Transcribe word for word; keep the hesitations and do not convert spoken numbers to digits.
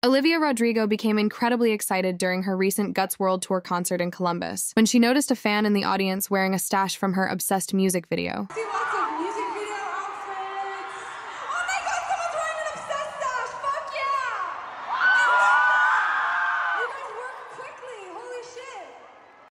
Olivia Rodrigo became incredibly excited during her recent Guts World Tour concert in Columbus when she noticed a fan in the audience wearing a stash from her Obsessed music video. See what's